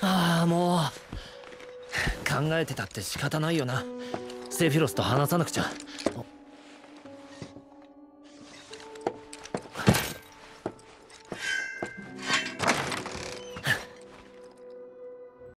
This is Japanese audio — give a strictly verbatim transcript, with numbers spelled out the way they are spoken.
ああ、もう考えてたって仕方ないよな。セフィロスと話さなくちゃ。